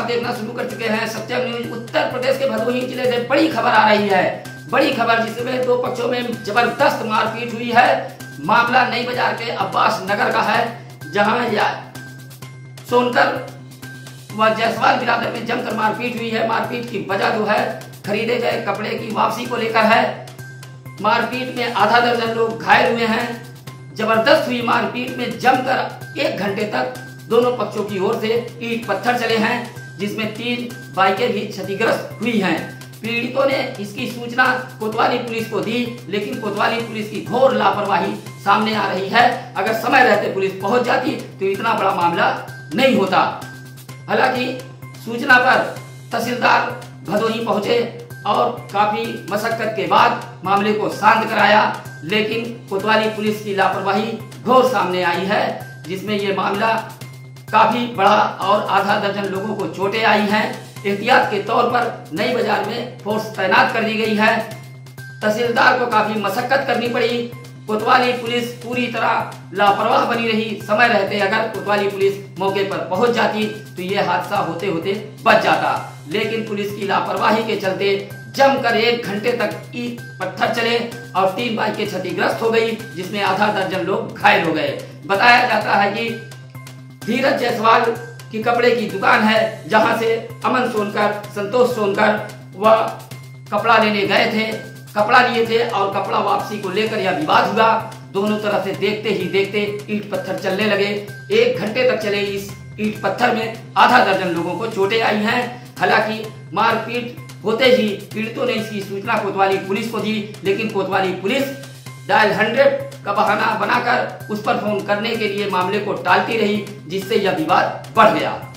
आप देखना शुरू कर चुके हैं सत्यम न्यूज। उत्तर प्रदेश के भदोही जिले से बड़ी खबर आ रही है, बड़ी खबर जिसमें दो पक्षों में जबरदस्त मारपीट हुई है। मामला नई बाजार के अब्बास नगर का है, जहां सोनकर व जायसवाल बिरादर में जमकर मारपीट हुई है। मारपीट की वजह जो है खरीदे गए कपड़े की वापसी को लेकर है। मारपीट में आधा दर्जन लोग घायल हुए हैं। जबरदस्त हुई मारपीट में जमकर 1 घंटे तक दोनों पक्षों की ओर से ईंट पत्थर चले हैं, जिसमें 3 बाइकें भी क्षतिग्रस्त हुई हैं। पीड़ितों ने इसकी सूचना कोतवाली पुलिस को दी, लेकिन कोतवाली पुलिस की घोर लापरवाही सामने आ रही है। अगर समय रहते पुलिस पहुंच जाती तो इतना बड़ा मामला नहीं होता। हालांकि सूचना पर तहसीलदार भदोही पहुंचे और काफी मशक्कत के बाद मामले को शांत कराया, लेकिन कोतवाली पुलिस की लापरवाही घोर सामने आई है, जिसमें ये मामला काफी बड़ा और आधा दर्जन लोगों को चोटें आई हैं। एहतियात के तौर पर नई बाजार में फोर्स तैनात कर दी गई है। तहसीलदार को काफी मशक्कत करनी पड़ी। कोतवाली पुलिस पूरी तरह लापरवाह बनी रही। समय रहते अगर कोतवाली पुलिस मौके पर पहुंच जाती तो ये हादसा होते होते बच जाता, लेकिन पुलिस की लापरवाही के चलते जमकर 1 घंटे तक ईंट पत्थर चले और 3 बाइकें क्षतिग्रस्त हो गई, जिसमें आधा दर्जन लोग घायल हो गए। बताया जाता है कि धीरज जायसवाल की कपड़े की दुकान है, जहां से अमन सोनकर, संतोष सोनकर व कपड़ा लेने गए थे, कपड़ा लिए थे और कपड़ा वापसी को लेकर यह विवाद हुआ। दोनों तरफ से देखते ही देखते ईंट पत्थर चलने लगे। 1 घंटे तक चले इस ईंट पत्थर में आधा दर्जन लोगों को चोटें आई हैं। हालांकि मारपीट होते ही पीड़ितों ने इसकी सूचना कोतवाली पुलिस को दी, लेकिन कोतवाली पुलिस डायल 100 का बहाना बनाकर उस पर फोन करने के लिए मामले को टालती रही, जिससे यह विवाद बढ़ गया।